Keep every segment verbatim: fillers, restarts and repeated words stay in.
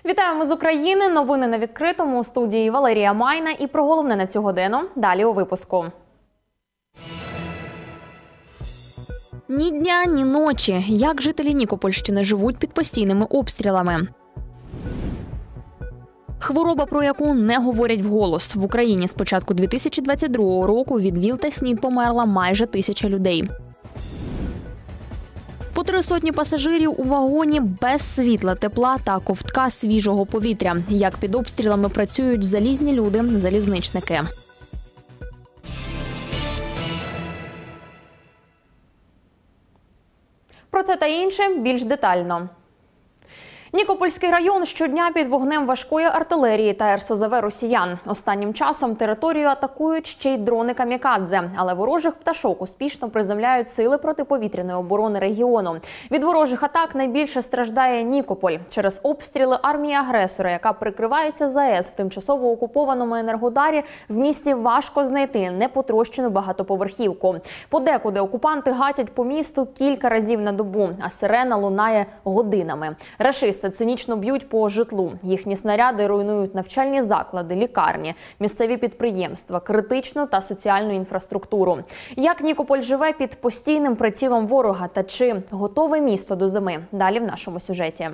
Вітаємо з України. Новини на відкритому. У студії Валерія Майна. І про головне на цю годину. Далі у випуску. Ні дня, ні ночі. Як жителі Нікопольщини живуть під постійними обстрілами? Хвороба, про яку не говорять вголос. В Україні з початку дві тисячі двадцять другого року від ВІЛ та СНІД померла майже тисяча людей. По три сотні пасажирів у вагоні без світла, тепла та ковтка свіжого повітря. Як під обстрілами працюють залізні люди, залізничники. Про це та інше більш детально. Нікопольський район щодня під вогнем важкої артилерії та ер ес зе ве росіян. Останнім часом територію атакують ще й дрони камікадзе, але ворожих пташок успішно приземляють сили протиповітряної оборони регіону. Від ворожих атак найбільше страждає Нікополь. Через обстріли армії агресора, яка прикривається зе ес в тимчасово окупованому Енергодарі, в місті важко знайти непотрощену багатоповерхівку. Подекуди окупанти гатять по місту кілька разів на добу, а сирена лунає годинами. Рашисти цинічно б'ють по житлу. Їхні снаряди руйнують навчальні заклади, лікарні, місцеві підприємства, критичну та соціальну інфраструктуру. Як Нікополь живе під постійним прицілом ворога та чи готове місто до зими? Далі в нашому сюжеті.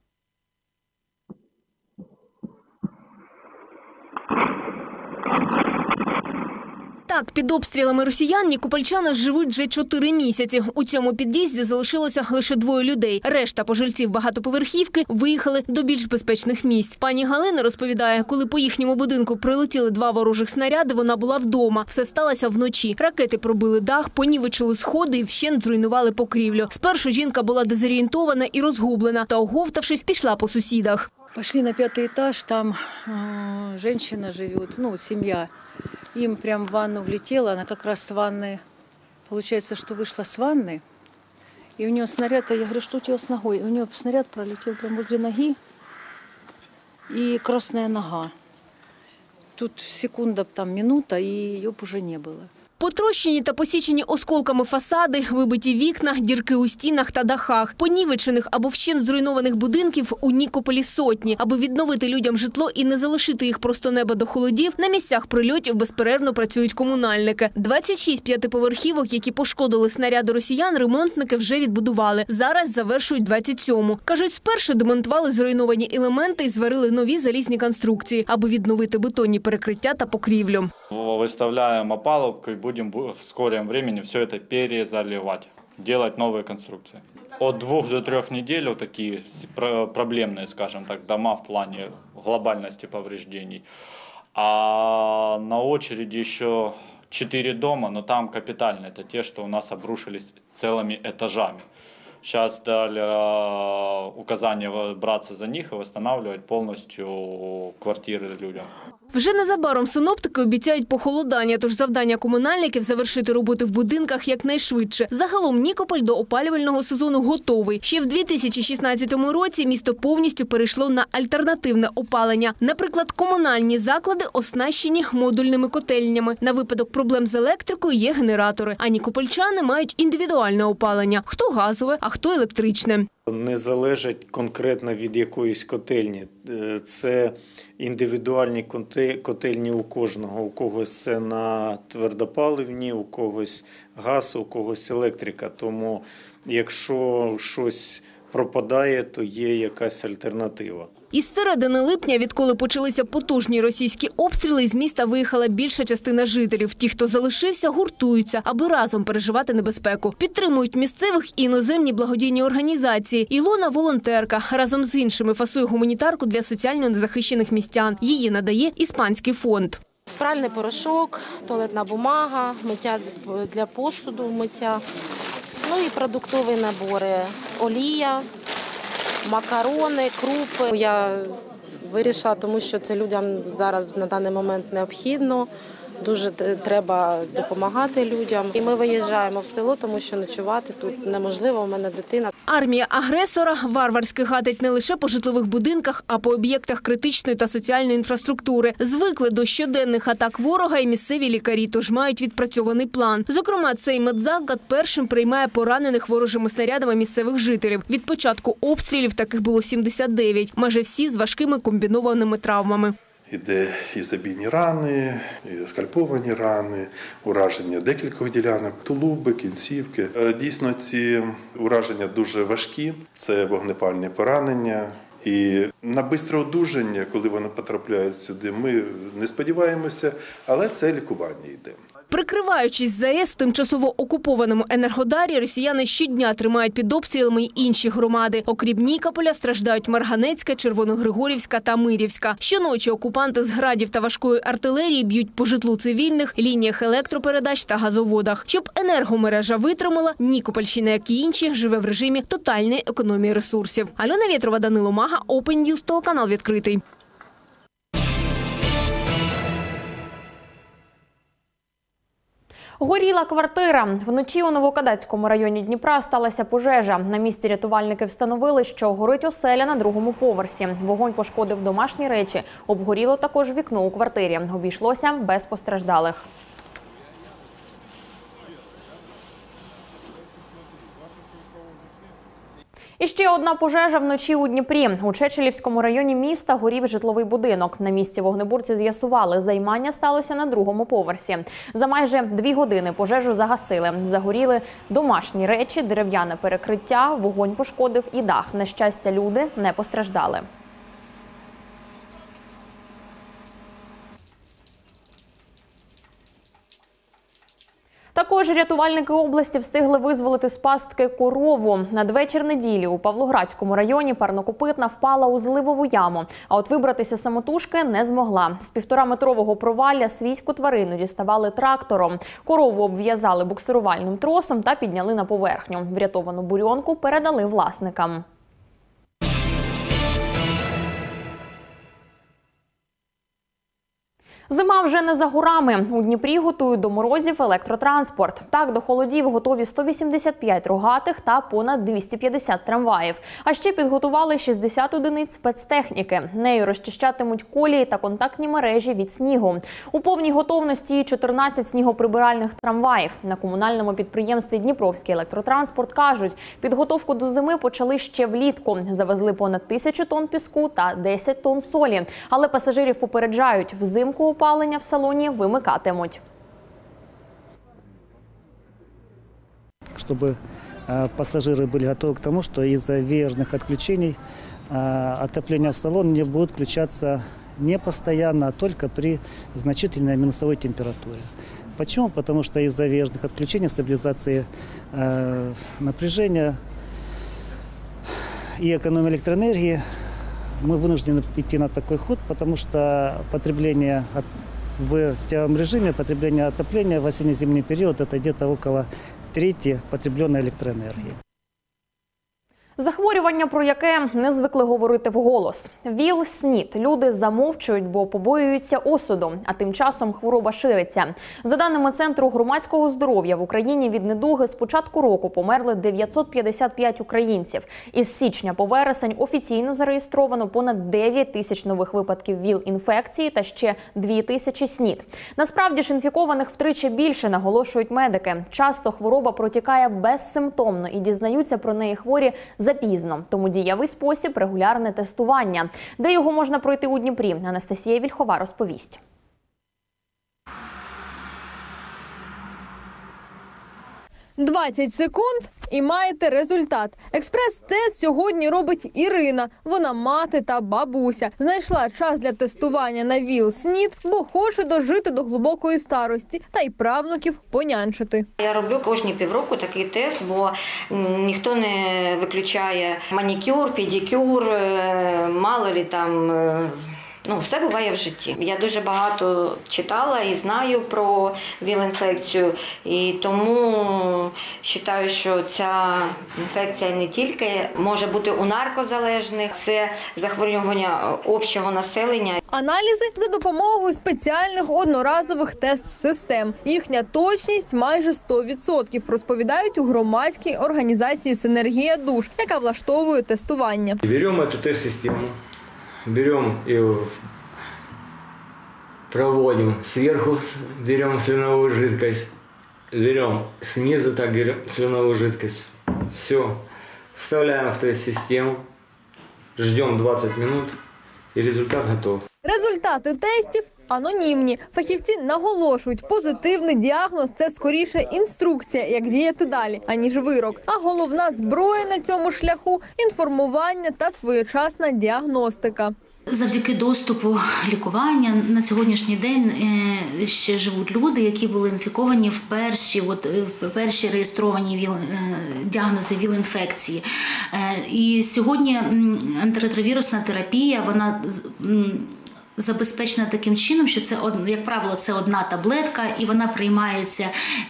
Так, під обстрілами росіян нікопольчани живуть вже чотири місяці. У цьому під'їзді залишилося лише двоє людей. Решта пожильців багатоповерхівки виїхали до більш безпечних місць. Пані Галина розповідає, коли по їхньому будинку прилетіли два ворожих снаряди, вона була вдома. Все сталося вночі. Ракети пробили дах, понівечили сходи і вщент зруйнували покрівлю. Спершу жінка була дезорієнтована і розгублена, та, оговтавшись, пішла по сусідах. Пошли на пятый этаж, там э, женщина живет, ну, семья. Им прям в ванну влетела, она как раз с ванны, получается, что вышла с ванны, и у нее снаряд, я говорю, что у тебя с ногой? У нее снаряд пролетел прямо возле ноги, и красная нога. Тут секунда, там минута, и ее б уже не было. Потрощені та посічені осколками фасади, вибиті вікна, дірки у стінах та дахах. Понівечених або вщент зруйнованих будинків у Нікополі сотні. Аби відновити людям житло і не залишити їх просто неба до холодів, на місцях прильотів безперервно працюють комунальники. двадцять шість п'ятиповерхівок, які пошкодили снаряди росіян, ремонтники вже відбудували. Зараз завершують двадцять сьому. Кажуть, спершу демонтували зруйновані елементи і зварили нові залізні конструкції, аби відновити бетонні перекриття та покрівлю. Выставляем опалубку и будем в скором времени все это перезаливать, делать новые конструкции. От двух до трех недель вот такие проблемные, скажем так, дома в плане глобальности повреждений. А на очереди еще четыре дома, но там капитально. Это те, что у нас обрушились целыми этажами. Сейчас дали указание браться за них и восстанавливать полностью квартиры людям. Вже незабаром синоптики обіцяють похолодання, тож завдання комунальників – завершити роботи в будинках якнайшвидше. Загалом Нікополь до опалювального сезону готовий. Ще в дві тисячі шістнадцятому році місто повністю перейшло на альтернативне опалення. Наприклад, комунальні заклади оснащені модульними котельнями. На випадок проблем з електрикою є генератори. А нікопольчани мають індивідуальне опалення – хто газове, а хто електричне. Не залежить конкретно від якоїсь котельні. Це індивідуальні котельні у кожного. У когось це на твердопаливні, у когось газ, у когось електрика. Тому якщо щось пропадає, то є якась альтернатива. Із середини липня, відколи почалися потужні російські обстріли, з міста виїхала більша частина жителів. Ті, хто залишився, гуртуються, аби разом переживати небезпеку. Підтримують місцевих і іноземні благодійні організації. Ілона – волонтерка. Разом з іншими фасує гуманітарку для соціально незахищених містян. Її надає іспанський фонд. Пральний порошок, туалетна бумага, миття для посуду, миття, ну і продуктові набори, олія, макарони, крупи. Я вирішила, тому що це людям зараз на даний момент необхідно. Дуже треба допомагати людям. І ми виїжджаємо в село, тому що ночувати тут неможливо, у мене дитина. Армія агресора варварськи гатить не лише по житлових будинках, а по об'єктах критичної та соціальної інфраструктури. Звикли до щоденних атак ворога і місцеві лікарі, тож мають відпрацьований план. Зокрема, цей медзаклад першим приймає поранених ворожими снарядами місцевих жителів. Від початку обстрілів таких було сімдесят дев'ять, майже всі з важкими комбінованими травмами. Іде і забійні рани, і скальповані рани, ураження декількох ділянок, тулуби, кінцівки. Дійсно, ці ураження дуже важкі, це вогнепальні поранення. І на швидке одужання, коли вони потрапляють сюди, ми не сподіваємося, але це лікування йде. Прикриваючись ЗАЕС в тимчасово окупованому Енергодарі, росіяни щодня тримають під обстрілами й інші громади. Окрім Нікополя, страждають Марганецька, Червоногригорівська та Мирівська. Щоночі окупанти з градів та важкої артилерії б'ють по житлу цивільних, лініях електропередач та газоводах. Щоб енергомережа витримала, Нікопольщина, як і інші, живе в режимі тотальної економії ресурсів. Альона Вєтрова, Данило Мага, Open News, телеканал відкритий. Горіла квартира. Вночі у Новокадацькому районі Дніпра сталася пожежа. На місці рятувальники встановили, що горить оселя на другому поверсі. Вогонь пошкодив домашні речі. Обгоріло також вікно у квартирі. Обійшлося без постраждалих. І ще одна пожежа вночі у Дніпрі. У Чечелівському районі міста горів житловий будинок. На місці вогнеборці з'ясували, займання сталося на другому поверсі. За майже дві години пожежу загасили. Загоріли домашні речі, дерев'яне перекриття, вогонь пошкодив і дах. На щастя, люди не постраждали. Також рятувальники області встигли визволити з пастки корову. Надвечір неділі у Павлоградському районі парнокопитна впала у зливову яму. А от вибратися самотужки не змогла. З півтораметрового провалля свійську тварину діставали трактором. Корову обв'язали буксирувальним тросом та підняли на поверхню. Врятовану бурьонку передали власникам. Зима вже не за горами. У Дніпрі готують до морозів електротранспорт. Так, до холодів готові сто вісімдесят п'ять рогатих та понад двісті п'ятдесят трамваїв. А ще підготували шістдесят одиниць спецтехніки. Нею розчищатимуть колії та контактні мережі від снігу. У повній готовності чотирнадцять снігоприбиральних трамваїв. На комунальному підприємстві «Дніпровський електротранспорт» кажуть, підготовку до зими почали ще влітку. Завезли понад тисячу тонн піску та десять тонн солі. Але пасажирів попереджають, взимку опалення в салоні вимикатимуть. Чтобы пассажиры были готовы к тому, что из-за веерных отключений отопление в салон не будет включаться не постоянно, а только при значительной минусовой температуре. Почему? Потому что из-за веерных отключений, стабилизации напряжения и экономии электроэнергии мы вынуждены идти на такой ход, потому что потребление в теплом режиме, потребление отопления в осенне-зимний период – это где-то около трети потребленной электроэнергии. Захворювання, про яке не звикли говорити вголос. ВІЛ-СНІД. Люди замовчують, бо побоюються осуду. А тим часом хвороба шириться. За даними Центру громадського здоров'я, в Україні від недуги з початку року померли дев'ятсот п'ятдесят п'ять українців. Із січня по вересень офіційно зареєстровано понад дев'ять тисяч нових випадків ВІЛ-інфекції та ще дві тисячі СНІД. Насправді ж інфікованих втричі більше, наголошують медики. Часто хвороба протікає безсимптомно і дізнаються про неї хворі запізно. Тому дієвий спосіб – регулярне тестування. Де його можна пройти у Дніпрі? Анастасія Вільхова розповість. двадцять секунд і маєте результат. Експрес-тест сьогодні робить Ірина. Вона мати та бабуся. Знайшла час для тестування на ВІЛ-СНІД, бо хоче дожити до глибокої старості та й правнуків понянчити. Я роблю кожні півроку такий тест, бо ніхто не виключає манікюр, педикюр, мало ли там Ну, все буває в житті. Я дуже багато читала і знаю про ВІЛ-інфекцію, і тому вважаю, що ця інфекція не тільки може бути у наркозалежних, це захворювання общого населення. Аналізи за допомогою спеціальних одноразових тест-систем. Їхня точність майже сто відсотків, розповідають у громадській організації «Синергія душ», яка влаштовує тестування. Беремо цю тест-систему, берем ее, проводим сверху, берем слюновую жидкость, берем снизу, так берем слюновую жидкость. Все, вставляем в тест-систему, ждем двадцать минут и результат готов. Результати тестів анонімні. Фахівці наголошують, позитивний діагноз – це скоріше інструкція, як діяти далі, аніж вирок. А головна зброя на цьому шляху – інформування та своєчасна діагностика. Завдяки доступу лікування на сьогоднішній день ще живуть люди, які були інфіковані в перші, от, в перші реєстровані ВІЛ, діагнози ВІЛ-інфекції. І сьогодні антиретровірусна терапія, вона забезпечена таким чином, що це, як правило, це одна таблетка, і вона приймається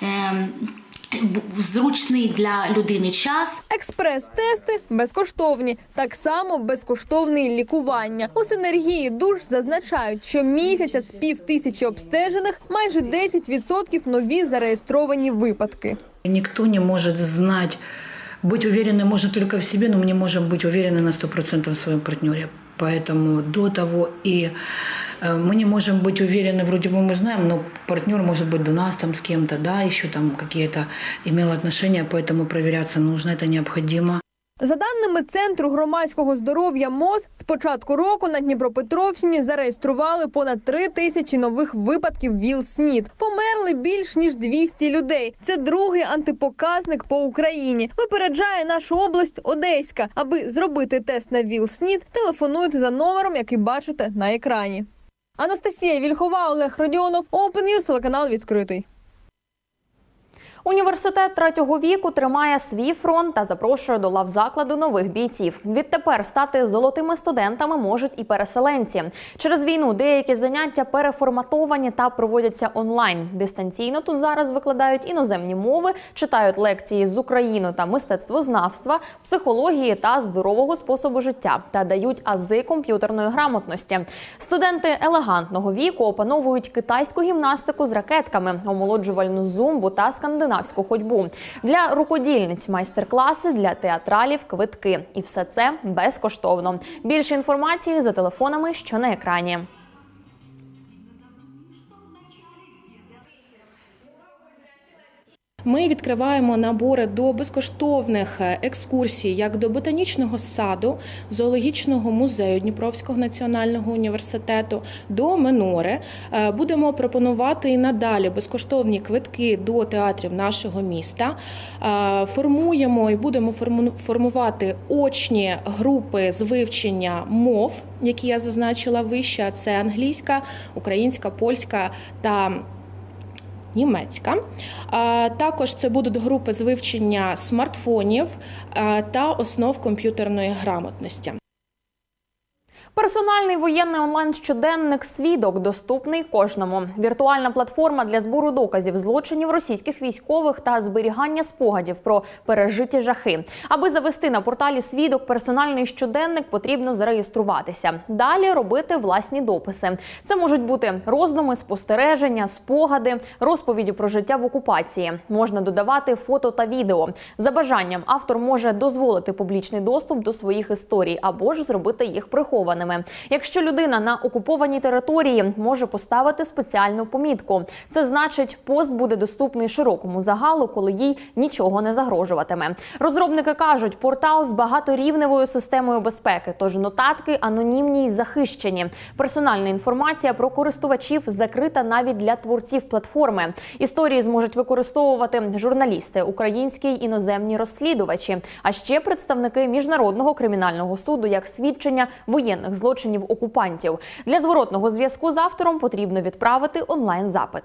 в зручний для людини час. Експрес-тести безкоштовні. Так само безкоштовне лікування. У «Синергії душ» зазначають, що місяця з пів тисячі обстежених майже десять відсотків нові зареєстровані випадки. Ніхто не може знати, бути уверенным можно только в себе, но мы не можем быть уверены на сто процентов в своем партнере. Поэтому до того и мы не можем быть уверены, вроде бы мы знаем, но партнер может быть до нас там с кем-то, да, еще там какие-то имел отношения, поэтому проверяться нужно, это необходимо. За даними Центру громадського здоров'я МОЗ, з початку року на Дніпропетровщині зареєстрували понад три тисячі нових випадків ВІЛ-СНІД. Померли більш ніж двісті людей. Це другий антипоказник по Україні. Випереджає нашу область Одеська. Аби зробити тест на ВІЛ-СНІД, телефонуйте за номером, який бачите на екрані. Анастасія Вільхова, Олег Родіонов, Open News, телеканал «Відкритий». Університет третього віку тримає свій фронт та запрошує до лав закладу нових бійців. Відтепер стати золотими студентами можуть і переселенці. Через війну деякі заняття переформатовані та проводяться онлайн. Дистанційно тут зараз викладають іноземні мови, читають лекції з України та мистецтвознавства, психології та здорового способу життя та дають ази комп'ютерної грамотності. Студенти елегантного віку опановують китайську гімнастику з ракетками, омолоджувальну зумбу та скандинавську ходьбу. Для рукодільниць майстер-класи, для театралів квитки. І все це безкоштовно. Більше інформації за телефонами, що на екрані. Ми відкриваємо набори до безкоштовних екскурсій як до ботанічного саду, зоологічного музею Дніпровського національного університету, до Минори. Будемо пропонувати і надалі безкоштовні квитки до театрів нашого міста. Формуємо і будемо формувати очні групи з вивчення мов, які я зазначила вище. Це англійська, українська, польська та німецька. Також це будуть групи з вивчення смартфонів та основ комп'ютерної грамотності. Персональний воєнний онлайн-щоденник «Свідок» доступний кожному. Віртуальна платформа для збору доказів злочинів російських військових та зберігання спогадів про пережиті жахи. Аби завести на порталі «Свідок» персональний щоденник, потрібно зареєструватися. Далі робити власні дописи. Це можуть бути роздуми, спостереження, спогади, розповіді про життя в окупації. Можна додавати фото та відео. За бажанням автор може дозволити публічний доступ до своїх історій або ж зробити їх прихованими. Якщо людина на окупованій території, може поставити спеціальну помітку. Це значить, пост буде доступний широкому загалу, коли їй нічого не загрожуватиме. Розробники кажуть, портал з багаторівневою системою безпеки, тож нотатки анонімні й захищені. Персональна інформація про користувачів закрита навіть для творців платформи. Історії зможуть використовувати журналісти, українські й іноземні розслідувачі, а ще представники Міжнародного кримінального суду як свідчення воєнних злочинів окупантів. Для зворотного зв'язку з автором потрібно відправити онлайн-запит.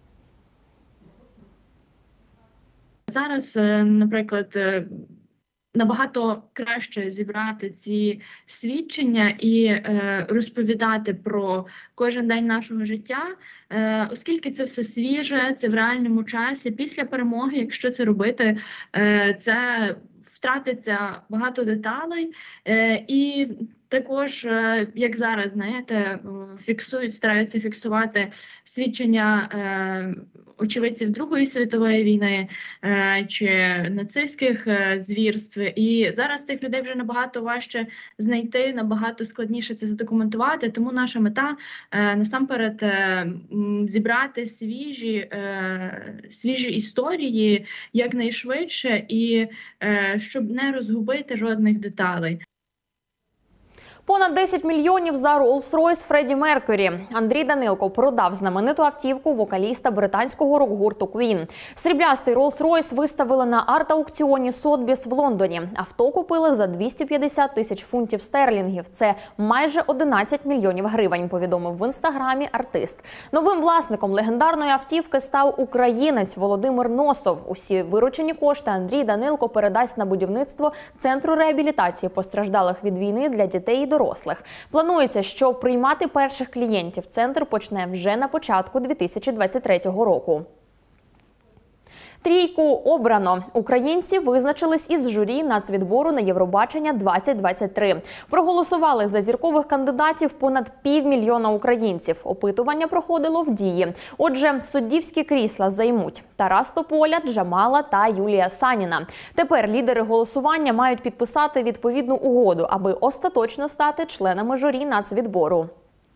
Зараз, наприклад, набагато краще зібрати ці свідчення і е, розповідати про кожен день нашого життя, е, оскільки це все свіже, це в реальному часі. Після перемоги, якщо це робити, е, це втратиться багато деталей. Е, і також, е, як зараз, знаєте, фіксують, стараються фіксувати свідчення е, очевидців Другої світової війни е, чи нацистських е, звірств. І зараз цих людей вже набагато важче знайти, набагато складніше це задокументувати. Тому наша мета е, насамперед е, зібрати свіжі, е, свіжі історії якнайшвидше і е, щоб не розгубити жодних деталей. Понад десять мільйонів за Rolls-Royce Фредді Меркюрі. Андрій Данилко продав знамениту автівку вокаліста британського рок-гурту Queen. Сріблястий Rolls-Royce виставили на арт-аукціоні Сотбіс в Лондоні. Авто купили за двісті п'ятдесят тисяч фунтів стерлінгів. Це майже одинадцять мільйонів гривень, повідомив в інстаграмі артист. Новим власником легендарної автівки став українець Володимир Носов. Усі виручені кошти Андрій Данилко передасть на будівництво центру реабілітації постраждалих від війни для дітей і дорослих. Планується, що приймати перших клієнтів центр почне вже на початку дві тисячі двадцять третього року. Трійку обрано. Українці визначились із журі нацвідбору на Євробачення двадцять двадцять три. Проголосували за зіркових кандидатів понад півмільйона українців. Опитування проходило в Дії. Отже, суддівські крісла займуть Тарас Тополя, Джамала та Юлія Саніна. Тепер лідери голосування мають підписати відповідну угоду, аби остаточно стати членами журі нацвідбору.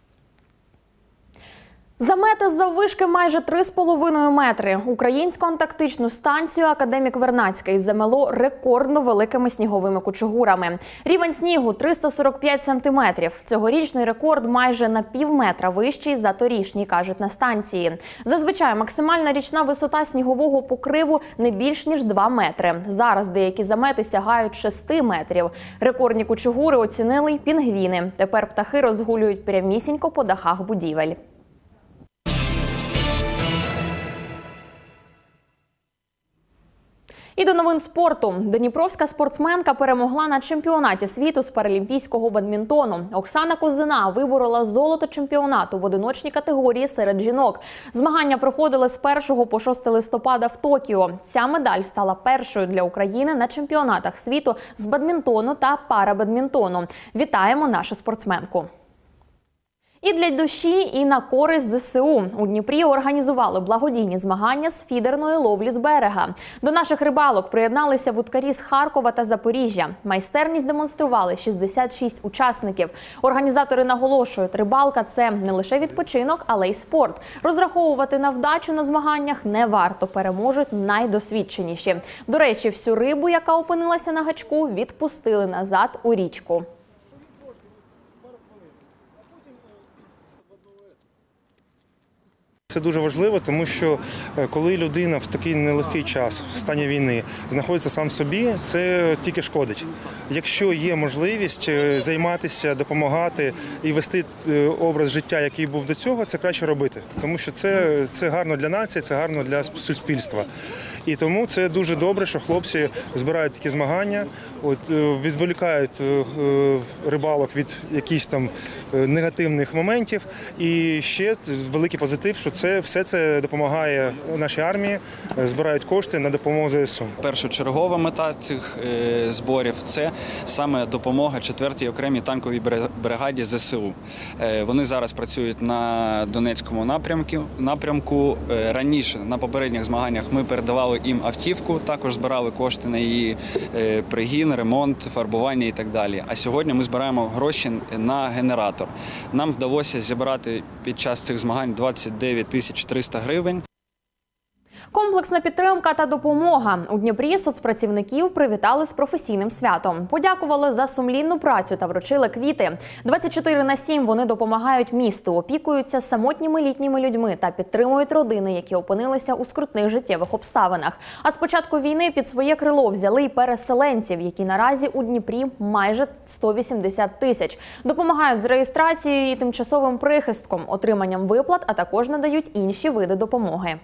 Замети заввишки майже три з половиною метри. Українську антарктичну станцію «Академік Вернадський» замело рекордно великими сніговими кучугурами. Рівень снігу – триста сорок п'ять сантиметрів. Цьогорічний рекорд майже на пів метра вищий за торішній, кажуть на станції. Зазвичай максимальна річна висота снігового покриву не більш ніж два метри. Зараз деякі замети сягають шести метрів. Рекордні кучугури оцінили й пінгвіни. Тепер птахи розгулюють прямісінько по дахах будівель. І до новин спорту. Дніпровська спортсменка перемогла на чемпіонаті світу з паралімпійського бадмінтону. Оксана Козина виборола золото чемпіонату в одиночній категорії серед жінок. Змагання проходили з першого по шосте листопада в Токіо. Ця медаль стала першою для України на чемпіонатах світу з бадмінтону та парабадмінтону. Вітаємо нашу спортсменку! І для душі, і на користь зе се у. У Дніпрі організували благодійні змагання з фідерної ловлі з берега. До наших рибалок приєдналися вудкарі з Харкова та Запоріжжя. Майстерність демонстрували шістдесят шість учасників. Організатори наголошують, рибалка – це не лише відпочинок, але й спорт. Розраховувати на вдачу на змаганнях не варто, переможуть найдосвідченіші. До речі, всю рибу, яка опинилася на гачку, відпустили назад у річку. Це дуже важливо, тому що коли людина в такий нелегкий час, в стані війни, знаходиться сам собі, це тільки шкодить. Якщо є можливість займатися, допомагати і вести образ життя, який був до цього, це краще робити. Тому що це, це гарно для нації, це гарно для суспільства. І тому це дуже добре, що хлопці збирають такі змагання, от, відволікають рибалок від якихось там негативних моментів. І ще великий позитив, що це, все це допомагає нашій армії, збирають кошти на допомогу зе се у. Першочергова мета цих е, зборів – це саме допомога четвертій окремій танковій бригаді зе се у. Е, вони зараз працюють на Донецькому напрямку. напрямку. Е, раніше на попередніх змаганнях ми передавали їм автівку, також збирали кошти на її е, пригін, ремонт, фарбування і так далі. А сьогодні ми збираємо гроші на генератор. Нам вдалося зібрати під час цих змагань двадцять дев'ять тисяч триста гривень. Комплексна підтримка та допомога. У Дніпрі соцпрацівників привітали з професійним святом. Подякували за сумлінну працю та вручили квіти. двадцять чотири на сім вони допомагають місту, опікуються самотніми літніми людьми та підтримують родини, які опинилися у скрутних життєвих обставинах. А з початку війни під своє крило взяли й переселенців, які наразі у Дніпрі майже сто вісімдесят тисяч. Допомагають з реєстрацією і тимчасовим прихистком, отриманням виплат, а також надають інші види допомоги.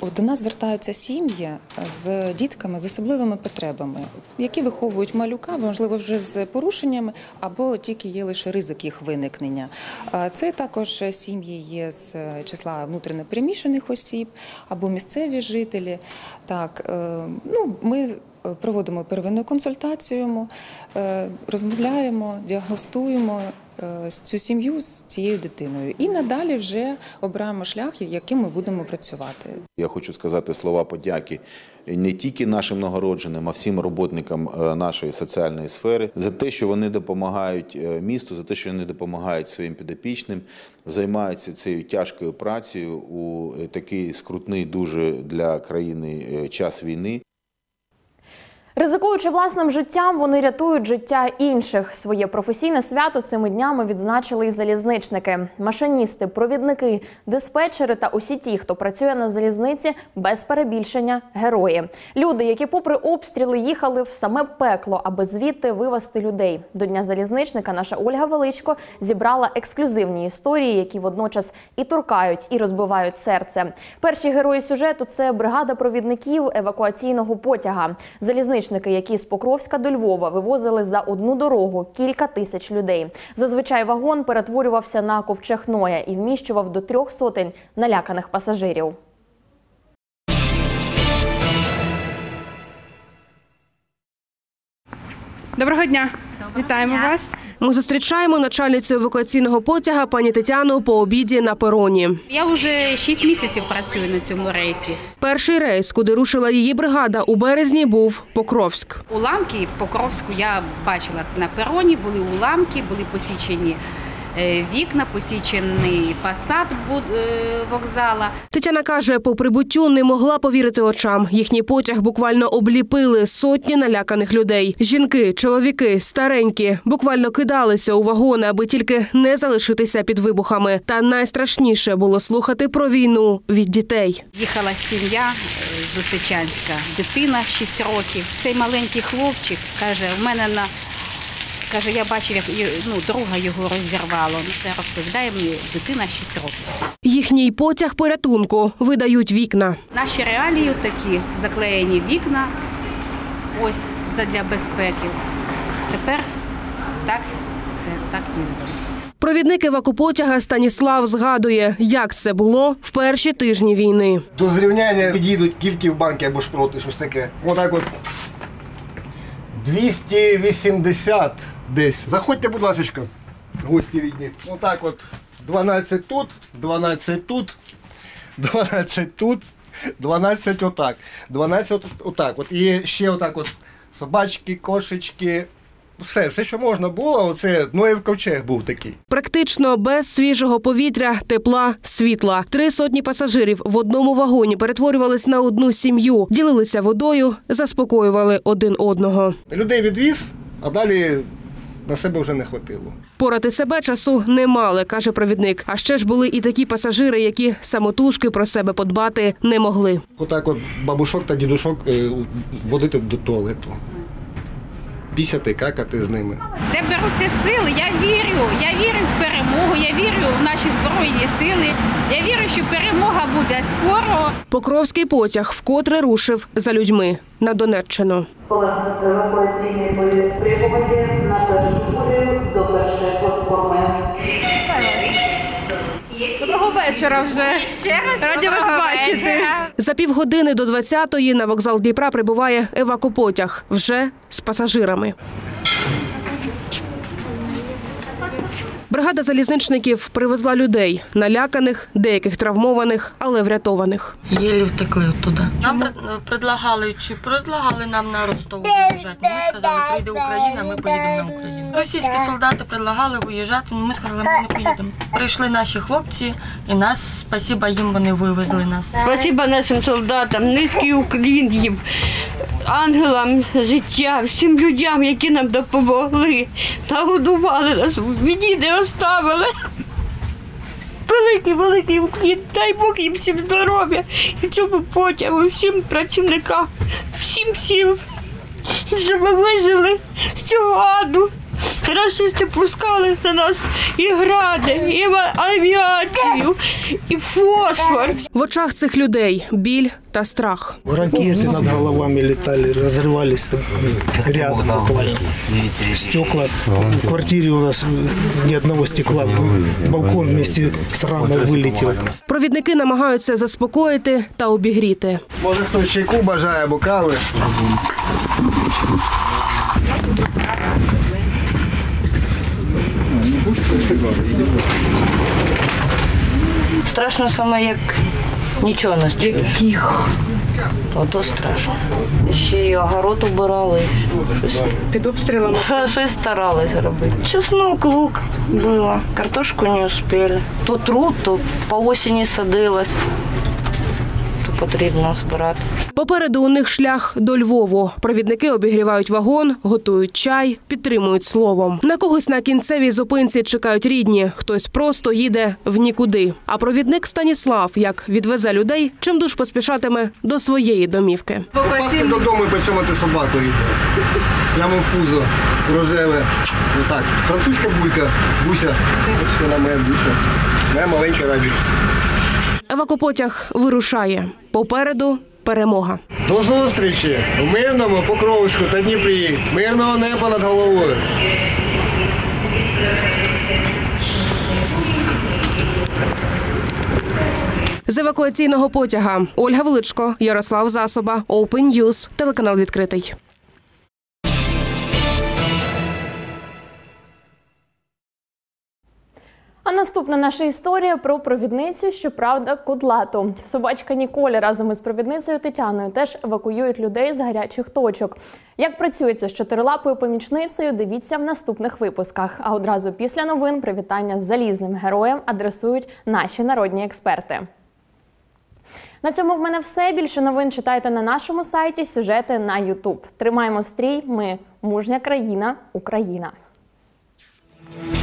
До нас звертаються сім'ї з дітками з особливими потребами, які виховують малюка, можливо, вже з порушеннями, або тільки є лише ризик їх виникнення. Це також сім'ї є з числа внутрішньо переміщених осіб або місцеві жителі. Так, ну, ми проводимо первинну консультацію, розмовляємо, діагностуємо цю сім'ю з цією дитиною. І надалі вже обираємо шлях, яким ми будемо працювати. Я хочу сказати слова подяки не тільки нашим нагородженим, а всім роботникам нашої соціальної сфери за те, що вони допомагають місту, за те, що вони допомагають своїм підопічним, займаються цією тяжкою працею у такий скрутний дуже для країни час війни. Ризикуючи власним життям, вони рятують життя інших. Своє професійне свято цими днями відзначили і залізничники. Машиністи, провідники, диспетчери та усі ті, хто працює на залізниці, без перебільшення – герої. Люди, які попри обстріли їхали в саме пекло, аби звідти вивезти людей. До Дня залізничника наша Ольга Величко зібрала ексклюзивні історії, які водночас і торкають, і розбивають серце. Перші герої сюжету – це бригада провідників евакуаційного потяга. Залізничники, які з Покровська до Львова вивозили за одну дорогу кілька тисяч людей. Зазвичай вагон перетворювався на ковчег Ноя і вміщував до трьох сотень наляканих пасажирів. Доброго дня! Вітаємо вас! Ми зустрічаємо начальницю евакуаційного потяга пані Тетяну по обіді на пероні. Я вже шість місяців працюю на цьому рейсі. Перший рейс, куди рушила її бригада у березні, був Покровськ. Уламки в Покровську я бачила на пероні, були уламки, були посічені вікна, посічений фасад вокзала. Тетяна каже, по прибуттю не могла повірити очам. Їхній потяг буквально обліпили сотні наляканих людей. Жінки, чоловіки, старенькі буквально кидалися у вагони, аби тільки не залишитися під вибухами. Та найстрашніше було слухати про війну від дітей. Їхала сім'я з Лисичанська, дитина шість років. Цей маленький хлопчик каже, в мене на Каже, я бачив, як ну, друга його розірвало. Це розповідає мені дитина шість років. Їхній потяг порятунку видають вікна. Наші реалії такі, заклеєні вікна, ось задля безпеки. Тепер так, це так їздимо. Провідник евакупотяга Станіслав згадує, як це було в перші тижні війни. До зрівняння підійдуть тільки в банки або шпроти, щось таке. Отак от двісті вісімдесят десь. Заходьте, будь ласка, гості рідні. Отак от дванадцять тут, дванадцять тут, дванадцять тут, дванадцять отак. дванадцять отак. От і ще отак от собачки, кошечки. Все, все, що можна було, оце Ноєв ковчег був такий. Практично без свіжого повітря, тепла, світла. Три сотні пасажирів в одному вагоні перетворювались на одну сім'ю, ділилися водою, заспокоювали один одного. Людей відвіз, а далі на себе вже не хватило. Порати себе часу не мали, каже провідник. А ще ж були і такі пасажири, які самотужки про себе подбати не могли. Отак от бабушок та дідушок водити до туалету. Пісяти, какати з ними. Де беруться сили, я вірю. Я вірю в перемогу, я вірю в наші Збройні сили. Я вірю, що перемога буде скоро. Покровський потяг вкотре рушив за людьми на Донеччину. Евакуаційний поїзд прибуває на першу колію до першої платформи. Доброго вечора вже. Ще раз раді вас бачити. Вечора. За півгодини до двадцятої на вокзал Дніпра прибуває евакупотяг вже з пасажирами. Бригада залізничників привезла людей – наляканих, деяких травмованих, але врятованих. Єлі втекли оттуда. Нам предлагали, чи предлагали нам на Ростов виїжджати. Ми сказали, прийде Україна, ми поїдемо на Україну. Російські солдати предлагали виїжджати, але ми сказали, ми не поїдемо. Прийшли наші хлопці і нас, спасіба їм, вони вивезли нас. Спасіба нашим солдатам, низький уклін їм, ангелам життя, всім людям, які нам допомогли, нагодували нас, в біді не оставили. Великий, великий уклін, дай Бог їм всім здоров'я і цьому потягу, всім працівникам, всім всім, щоб ми вижили з цього аду. Рашисти пускали на нас і гради, і авіацію, і фосфор. В очах цих людей біль та страх. Ракеты над головами летали, разрывались рядом буквально. Стекла. В квартире у нас ни одного стекла. Балкон вместе с рамой вылетел. Провідники намагаються заспокоїти та обігріти. Може хтось чайку бажає або кави? Страшно саме, як нічого не чуєш. Тихо. Ото страшно. Ще й огород убирали. Щось. Під обстрілами? Щось старалися робити. Чеснок, лук було. Картошку не успіли. То труд, то по осені садилось. То потрібно збирати. Попереду у них шлях до Львову. Провідники обігрівають вагон, готують чай, підтримують словом. На когось на кінцевій зупинці чекають рідні, хтось просто їде в нікуди. А провідник Станіслав, як відвезе людей, чимдуж поспішатиме до своєї домівки. Попасти додому і поцьомати собаку рідну. Прямо в пузо, рожеве. Отак. Французька булька, Буся. Ось вона моя Буся. Моя маленька радість. Евакопотяг вирушає. Попереду перемога. До зустрічі у мирному Покровську та Дніпрі. Мирного неба над головою. З евакуаційного потяга Ольга Величко, Ярослав Засоба, Open News, телеканал «Відкритий». А наступна наша історія про провідницю, щоправда, кудлату. Собачка Ніколь разом із провідницею Тетяною теж евакуюють людей з гарячих точок. Як працюється з чотирилапою помічницею, дивіться в наступних випусках. А одразу після новин привітання з залізним героєм адресують наші народні експерти. На цьому в мене все. Більше новин читайте на нашому сайті, сюжети на ютуб. Тримаємо стрій, ми – мужня країна, Україна.